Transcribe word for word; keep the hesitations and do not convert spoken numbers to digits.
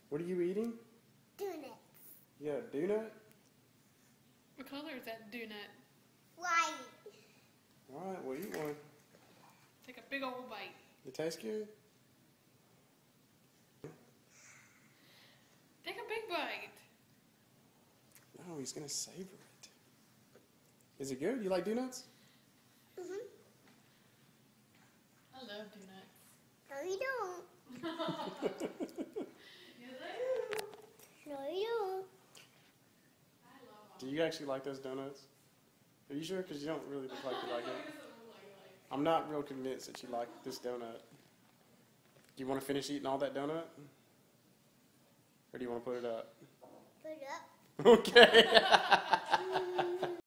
What are you eating? Doughnut. Yeah, Doughnut? What color is that Doughnut? White. Alright, well eat one. Take a big old bite. It tastes good? Take a big bite. No, he's gonna savor it. Is it good? You like Doughnut? Mhm. I love Doughnut. No, you don't. Yes, I do. No, you don't. I love Do you actually like those donuts? Are you sure? Because you don't really look like you like it. them. I'm not real convinced that you like this donut. Do you want to finish eating all that donut? Or do you want to put it up? Put it up. Okay.